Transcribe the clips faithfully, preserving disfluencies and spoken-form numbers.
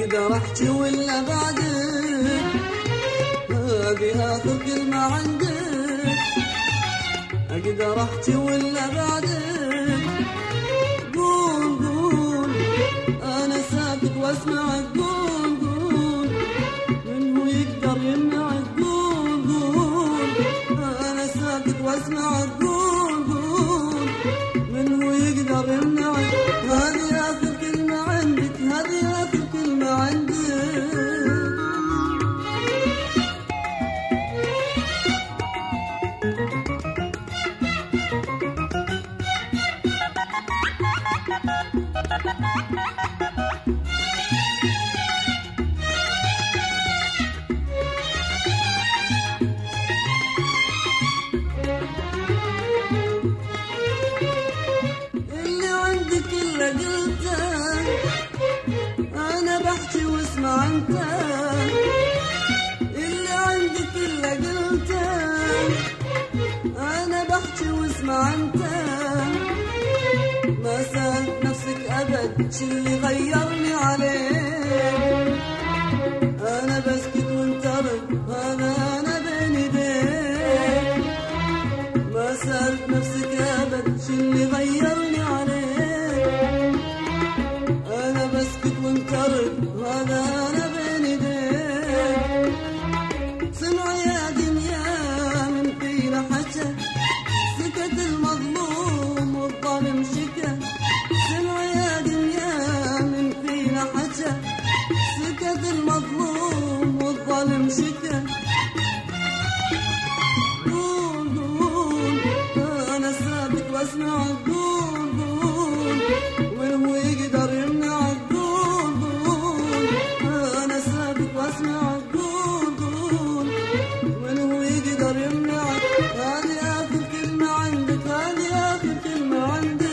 اقدر احكي ولا بعدك، هذه اخر كلمة عندك. اقدر احكي ولا بعدك، قول قول انا ساكت واسمعك. قول قول من هو يقدر يمنعك. قول قول انا ساكت واسمعك. قول قول من هو يقدر يمنعك. هذه اخر كلمة عندك، هذه اخر كلمة عندك. واسمع انت اللي عندك اللي قلته، انا بحكي واسمع انت. ما سألت نفسك ابد شو اللي غيرني عليك. انا بسكت وانت رد، هذا انا بين ايديك. ما سألت نفسك ابد شو اللي غيرني عليك. انا بسكت وانت رد، هذا انا بين ايديك. سمع يا دنيا من فينا حكى، سكت المظلوم والظالم شكى. سمع يا دنيا من فينا حكى، سكت المظلوم والظالم شكى. قول قول انا ثابت واسمع. قول قول وين هو يقدر يمنعك. واسمع. قول قول من هو يقدر يمنعك. هذه آخر كلمة عندك، هذه آخر كلمة عندك.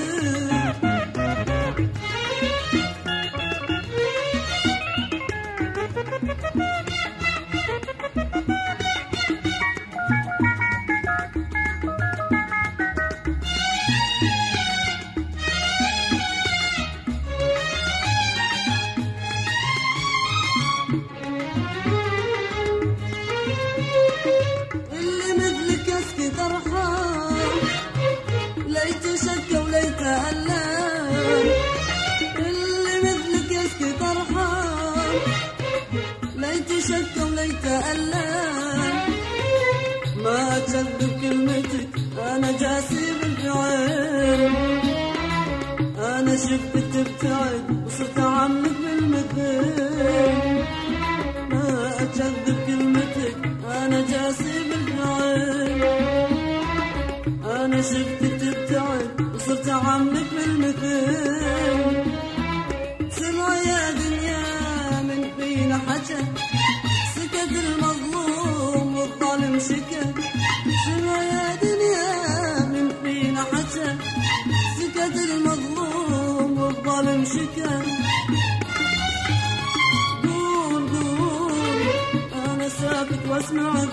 ليت شك وليت ألام، اللي مثلك يسكي طرحان. ليت شك وليت ألام، ما أكذب كلمتك أنا جاسي بالفعل. أنا شفتك تبتعد وصرت أعمق بالمثل. ما أكذب كلمتك أنا جاسي بالفعل. أنا شفتك تبتعد وصرت أعمق بالمثل. سمع يا دنيا من فينا حكى، سكت المظلوم والظالم شكى. سمع يا دنيا من فينا حكى، سكت المظلوم والظالم شكى. قول قول أنا ساكت واسمع.